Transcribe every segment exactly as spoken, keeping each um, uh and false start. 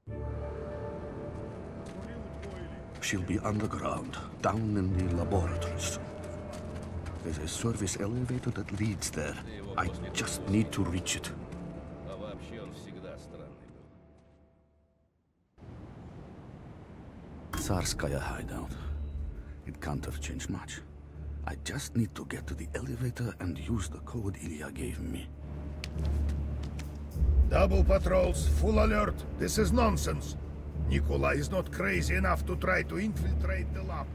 She'll be underground, down in the laboratories. There's a service elevator that leads there. I just need to reach it. Tsarskaya hideout. It can't have changed much. I just need to get to the elevator and use the code Ilya gave me. Double patrols, full alert. This is nonsense. Nikolai is not crazy enough to try to infiltrate the lab.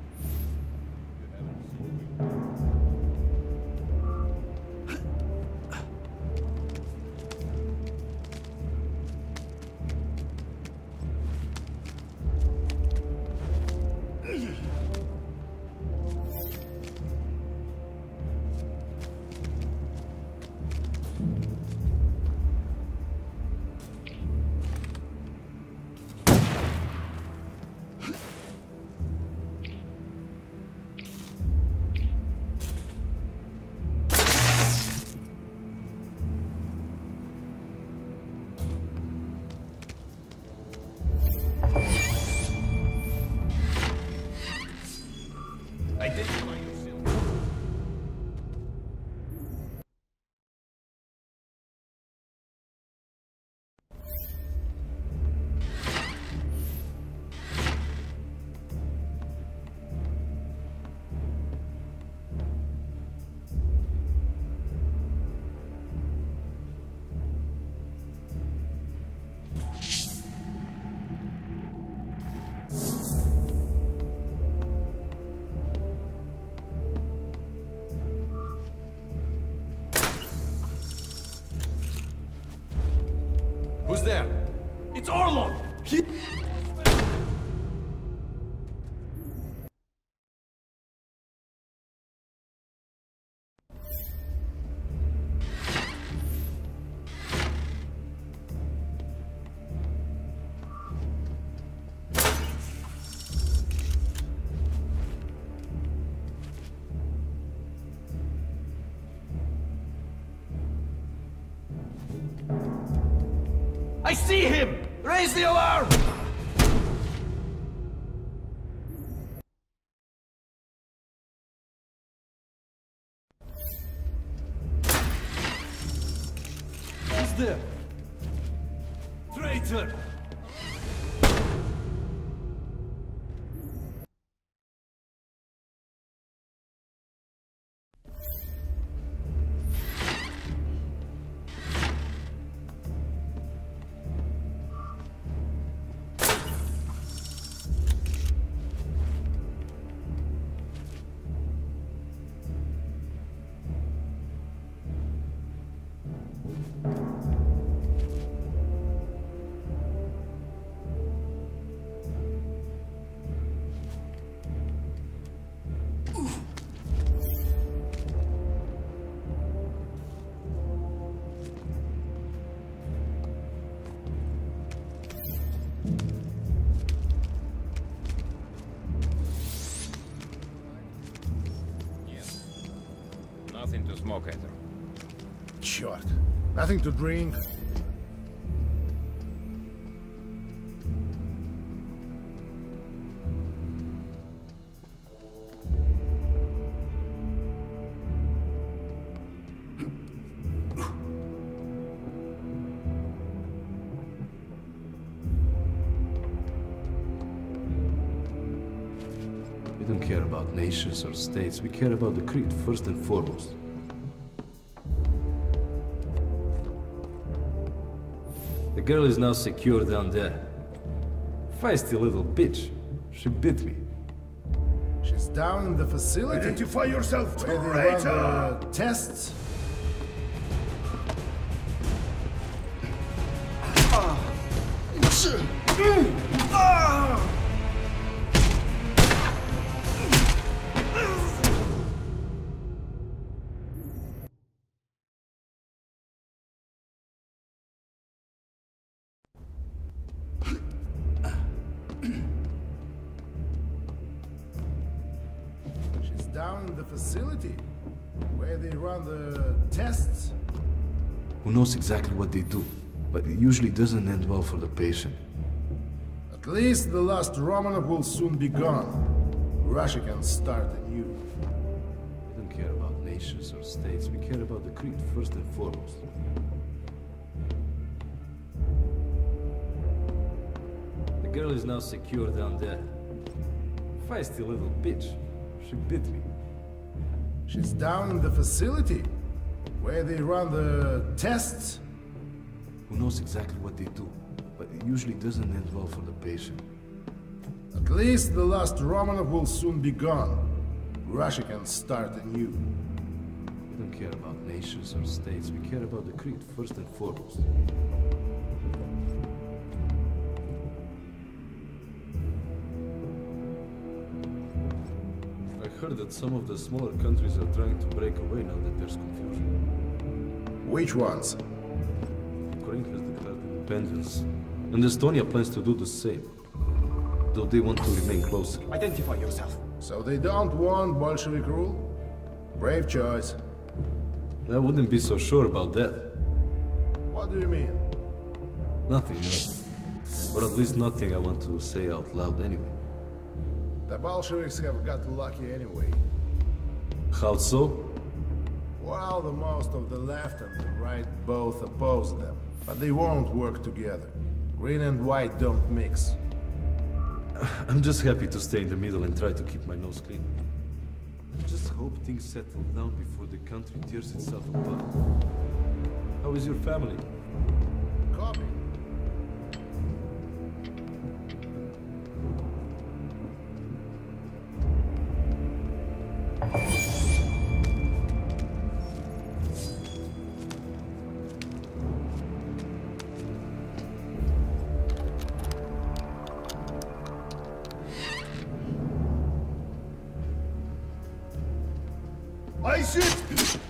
Who's there? It's Orelov! He... I see him! Raise the alarm! Who's there? Traitor! Nothing to smoke either. Черт. Nothing to drink. We don't care about nations or states. We care about the creed, first and foremost. The girl is now secure down there. Feisty little bitch. She bit me. She's down in the facility. Identify yourself, Where they run traitor! the tests. She's down in the facility where they run the tests. Who knows exactly what they do, but it usually doesn't end well for the patient. At least the last Romanov will soon be gone. Russia can start anew. We don't care about nations or states. We care about the creed first and foremost. The girl is now secure down there. Feisty little bitch. She bit me. She's down in the facility, where they run the tests. Who knows exactly what they do, but it usually doesn't end well for the patient. At least the last Romanov will soon be gone. Russia can start anew. We don't care about nations or states. We care about the creed first and foremost. I heard that some of the smaller countries are trying to break away now that there's confusion. Which ones? Ukraine has declared independence, and Estonia plans to do the same, though they want to remain closer. Identify yourself. So they don't want Bolshevik rule? Brave choice. I wouldn't be so sure about that. What do you mean? Nothing, no. Or at least nothing I want to say out loud anyway. The Bolsheviks have got lucky anyway. How so? Well, the most of the left and the right both oppose them, but they won't work together. Green and white don't mix. I'm just happy to stay in the middle and try to keep my nose clean. I just hope things settle down before the country tears itself apart. How is your family? Copy. I sit!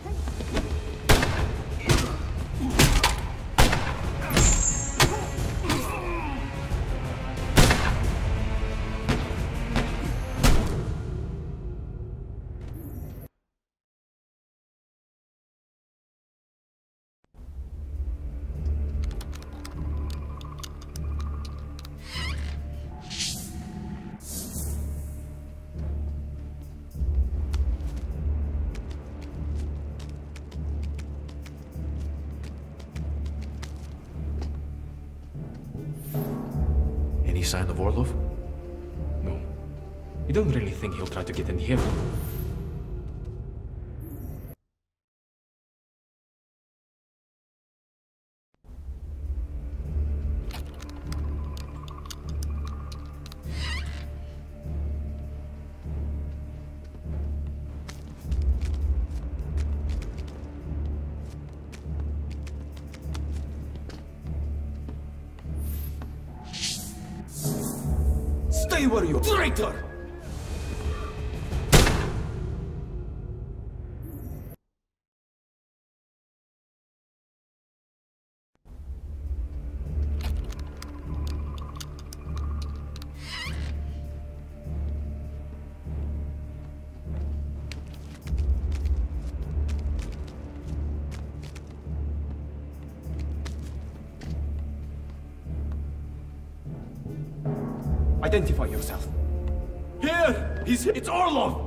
Any sign of Orlov? No. You don't really think he'll try to get in here? Stay where you are, traitor! Identify yourself. Here! He's... It's Orlov!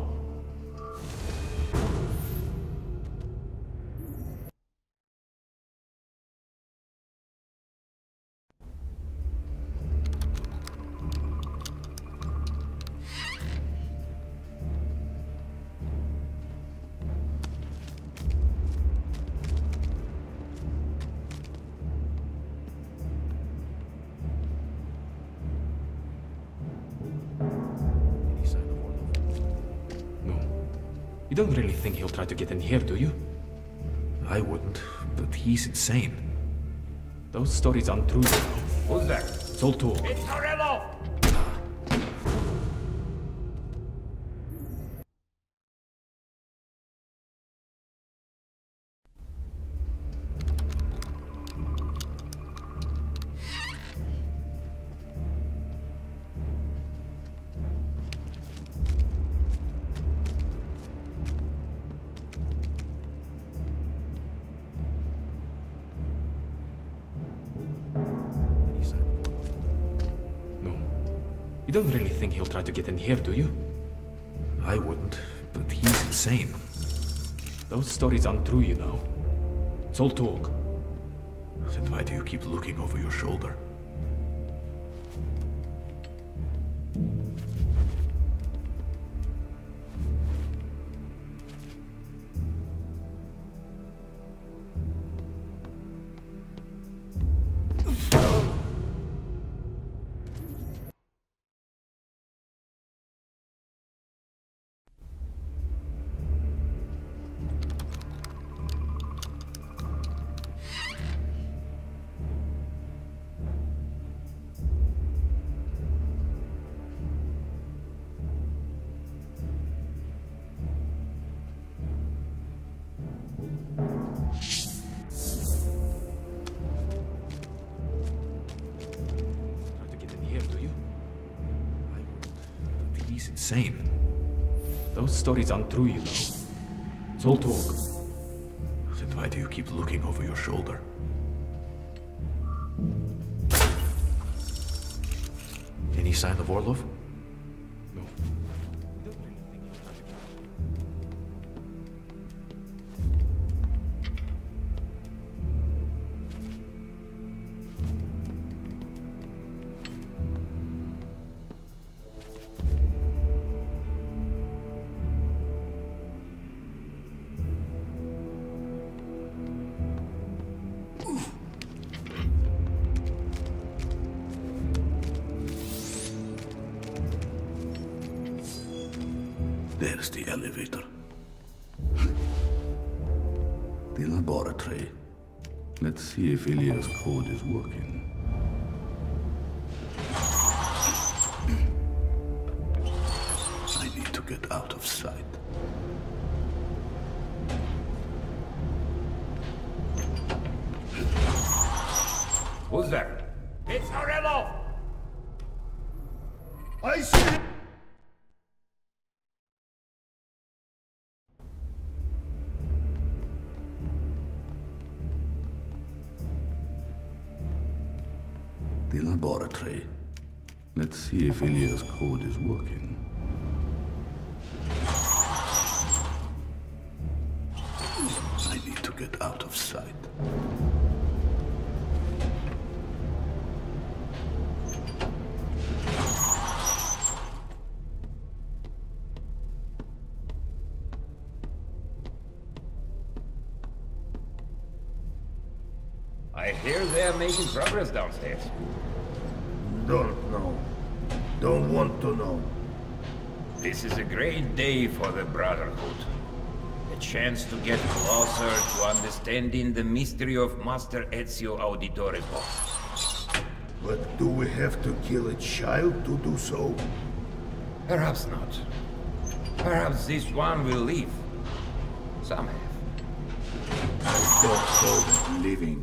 You don't really think he'll try to get in here, do you? I wouldn't, but he's insane. Those stories aren't true. Who's there? Zoltul. It's Orelov! You don't really think he'll try to get in here, do you? I wouldn't, but he's insane. Those stories aren't true, you know. It's all talk. Then why do you keep looking over your shoulder? Insane. Those stories aren't true, you know. It's all talk. Then why do you keep looking over your shoulder? Any sign of Orlov? No. There's the elevator. The laboratory. Let's see if Ilya's code is working. I need to get out of sight. Who's there? It's Orelov! I see! The laboratory. Let's see if Ilya's code is working. I need to get out of sight. I hear they're making progress downstairs. Don't know. Don't want to know. This is a great day for the Brotherhood. A chance to get closer to understanding the mystery of Master Ezio Auditore's boss. But do we have to kill a child to do so? Perhaps not. Perhaps this one will leave. Some have. I don't call that living.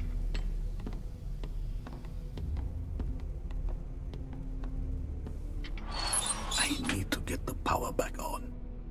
I need to get the power back on.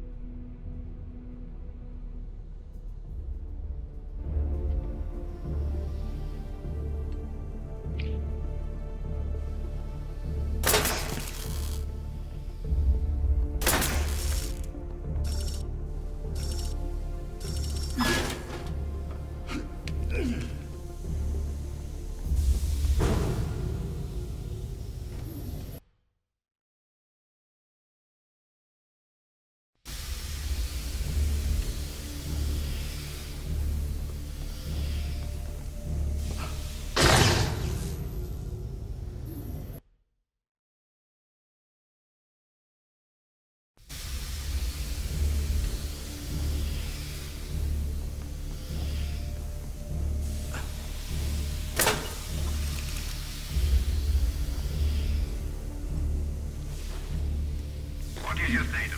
What is your status?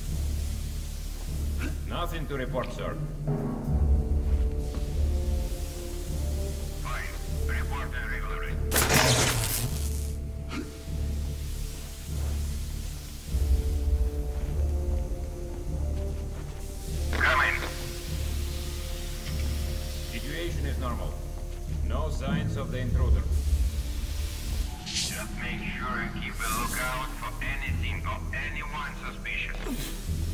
Nothing to report, sir. Fine. Report regularly. Come in. Situation is normal. No signs of the intruder. Just Just make sure you keep a lookout for anything or anyone suspicious.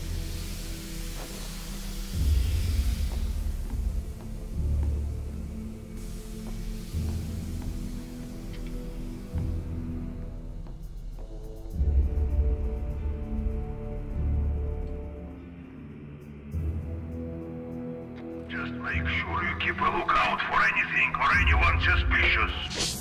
Just make sure you keep a lookout for anything or anyone suspicious.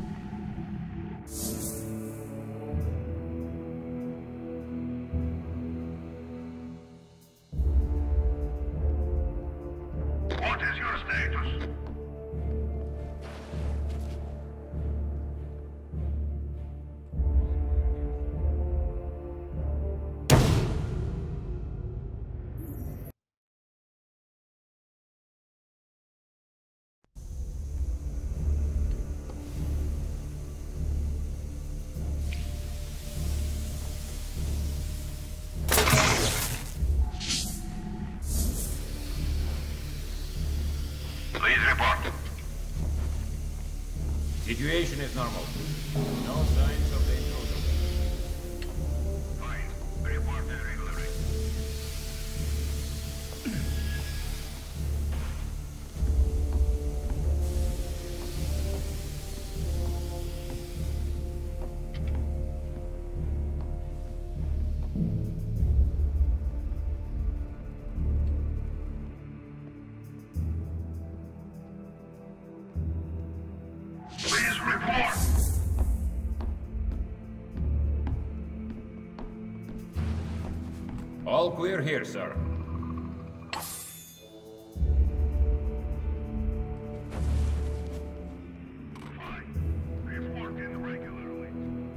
What is your status? Please report. Situation is normal. No signs of the intruder. Fine. Report irregularly. Please report. All clear here, sir. Fine. Report in regularly.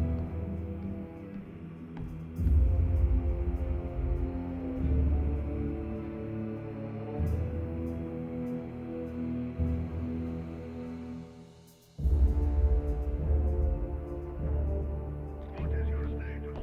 What is your status?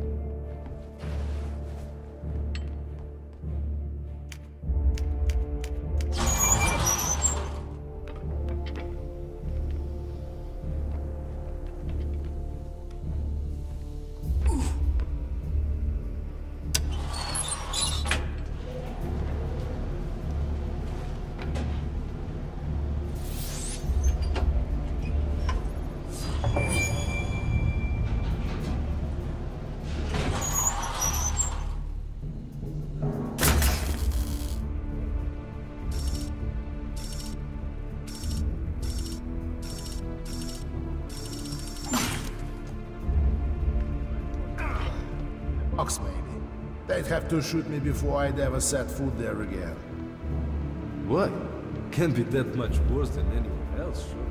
Box, maybe. They'd have to shoot me before I'd ever set foot there again. What? Can't be that much worse than anyone else, surely.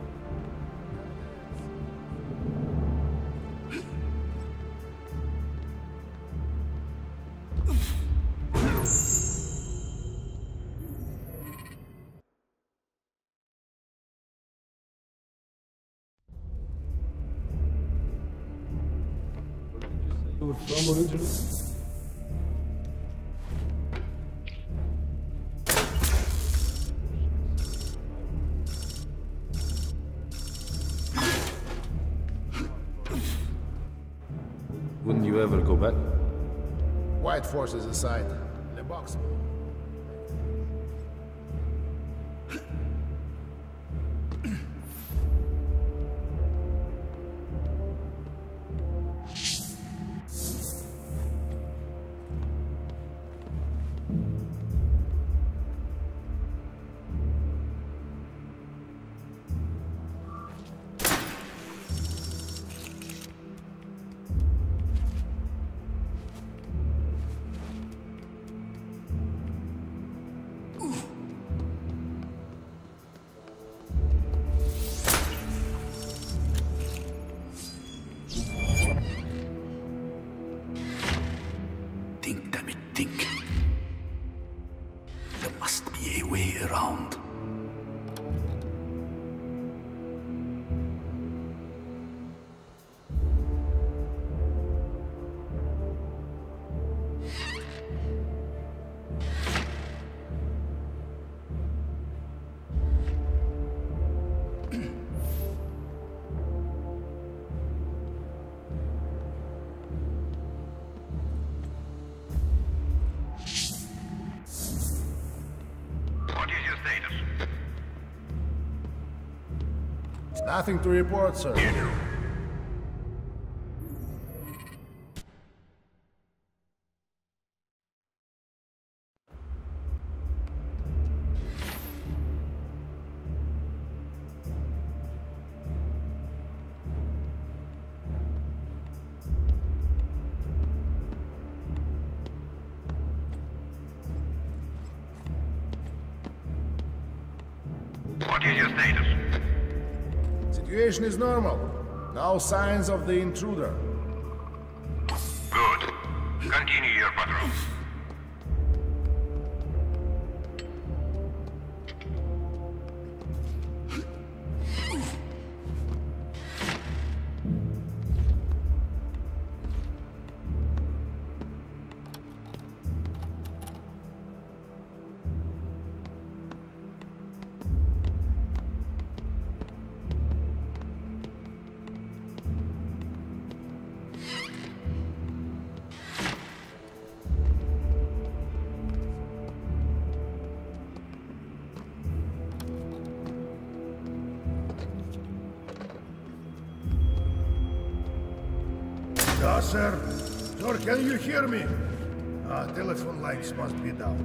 You were from originally? Wouldn't you ever go back? White forces aside. The box. Nothing to report, sir. What is your status? Situation is normal. No signs of the intruder. Good. Continue your patrol. Yeah, sir. Sir, can you hear me? Ah, telephone lines must be down.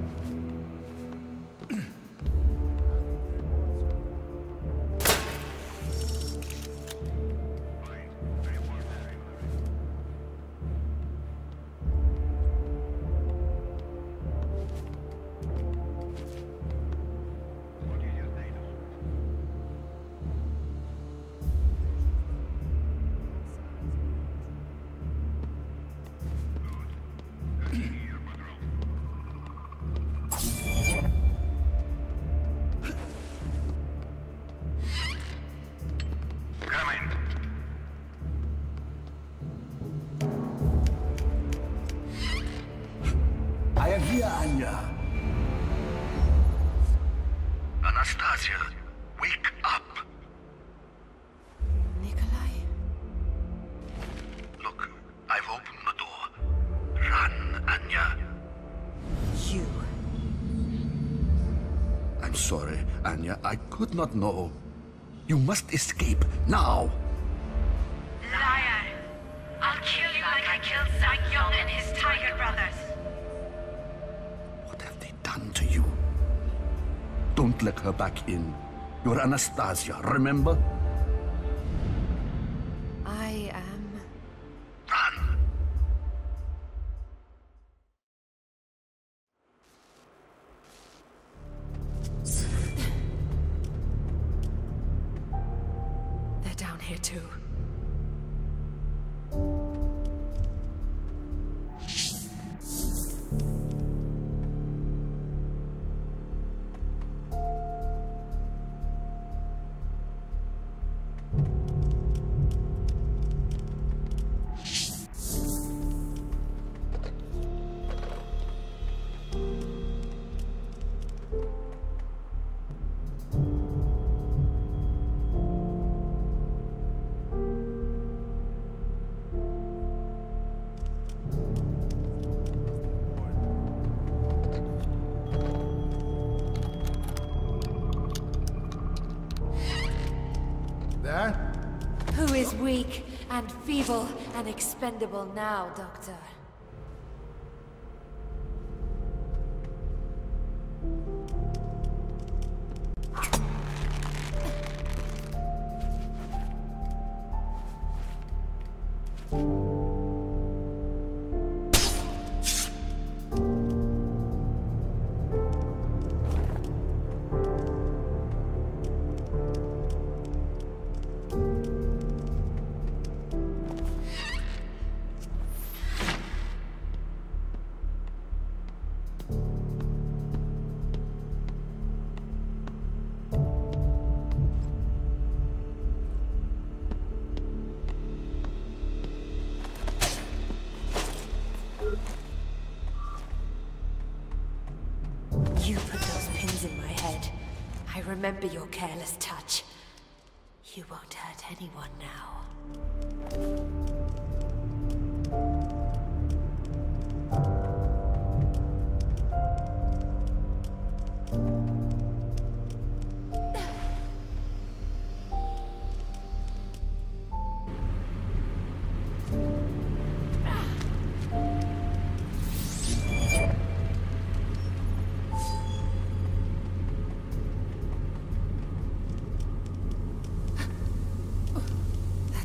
Anastasia, wake up! Nikolai? Look, I've opened the door. Run, Anya. You. I'm sorry, Anya. I could not know. You must escape, now! Liar! I'll kill you like I killed Young and his tiger brothers! What have they done to you? Don't let her back in. You're Anastasia, remember? I am... Run! They're down here too. There? Who is weak and feeble and expendable now, Doctor? You put those pins in my head. I remember your careless touch. You won't hurt anyone now.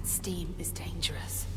That steam is dangerous.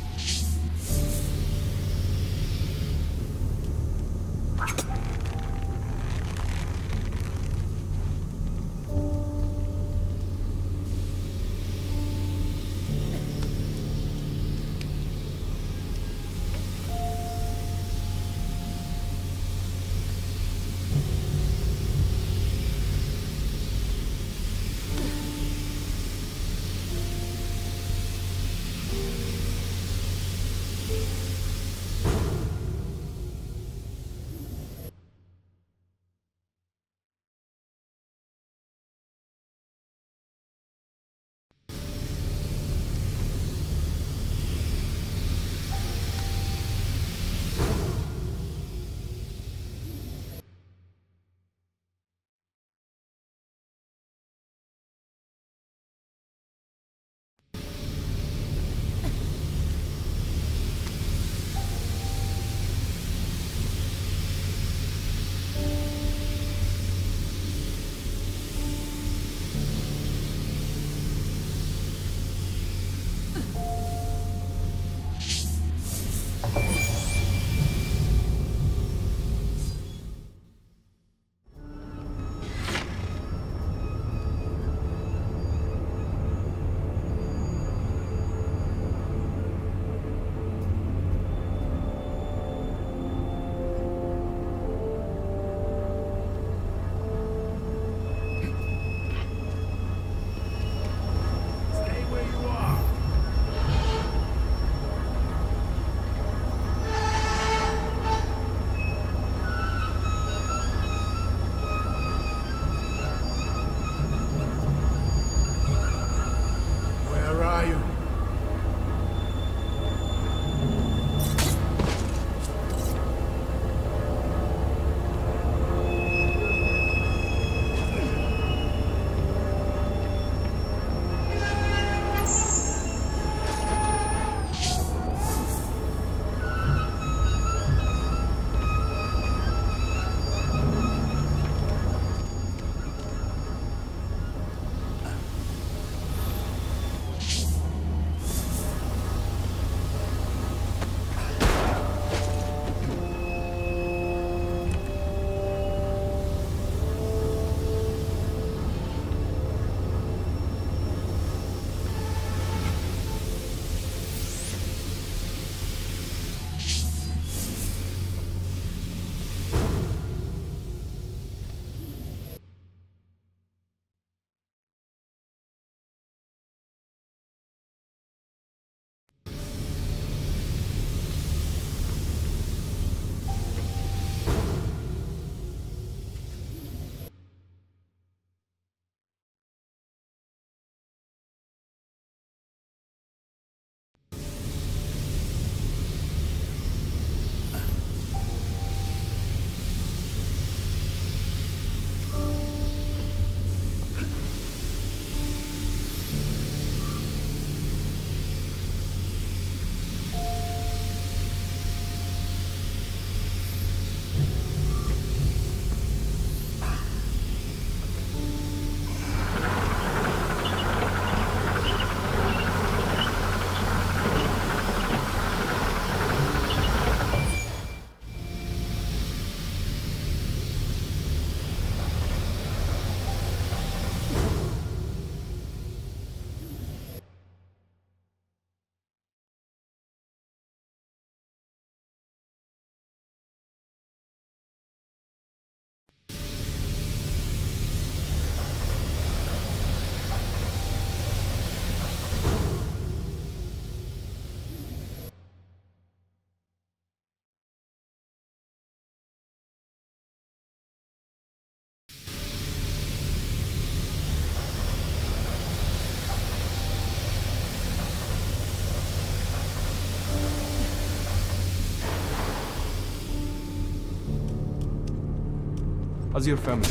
How's your family?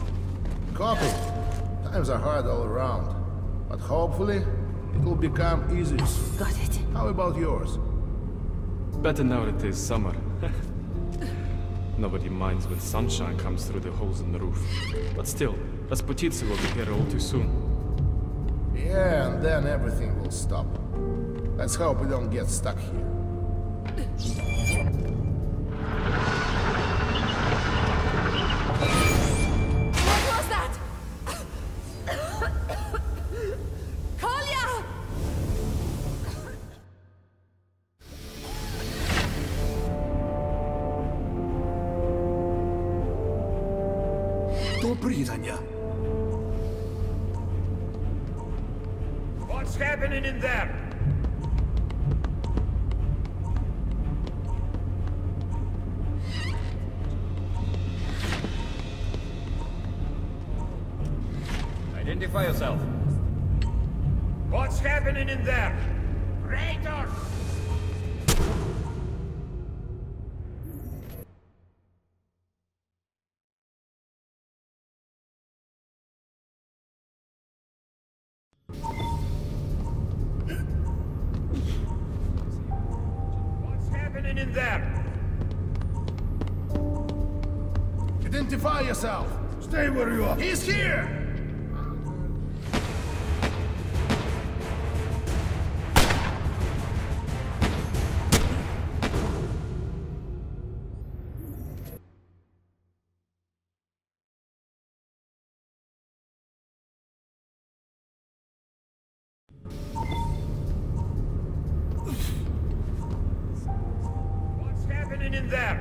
Copy. Times are hard all around. But hopefully, it will become easier soon. Got it. How about yours? Better now that it is summer. Nobody minds when sunshine comes through the holes in the roof. But still, Rasputitsa will be here all too soon. Yeah, and then everything will stop. Let's hope we don't get stuck here. What was that? Kolya! Добрый, Таня. What's happening in there? Identify yourself. What's happening in there? Raiders! What's happening in there? Identify yourself! Stay where you are. He's here! What's happening in there?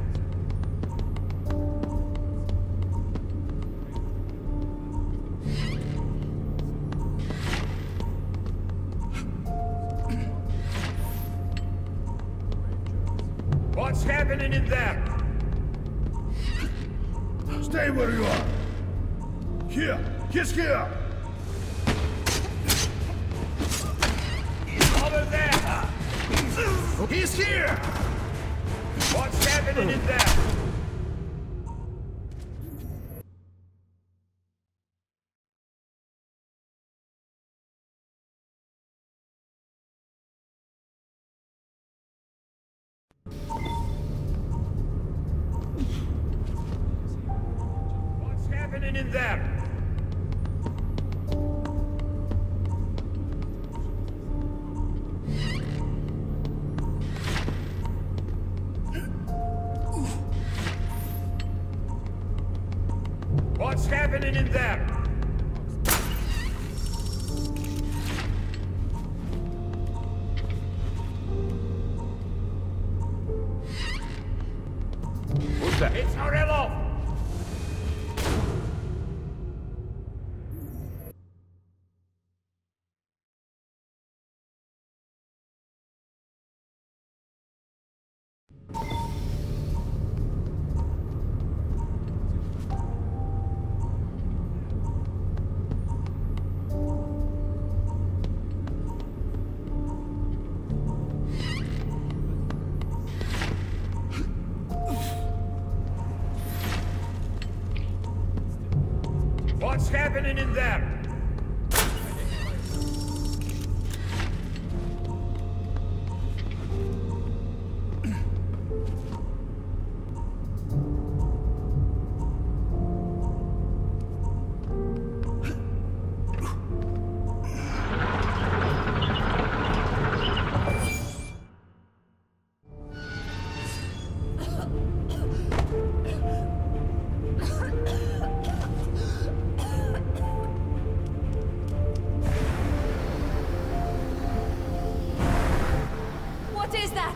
What's happening in there? Stay where you are. Here. He's here. Over there! He's here! What's happening in there? What's happening in there? What's happening in there? Who's that? It's Orelov! What's happening in there? What is that?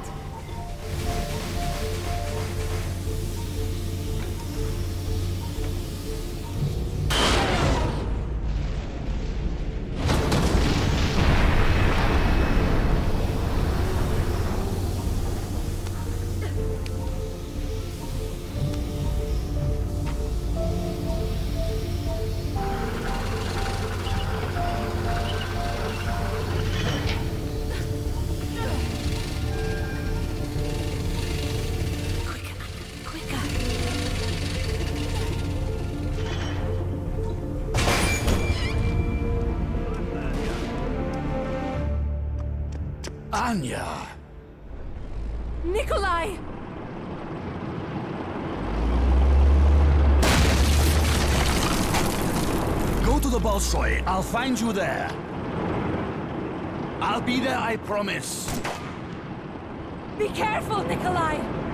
Anya! Nikolai! Go to the Bolshoi. I'll find you there. I'll be there, I promise. Be careful, Nikolai!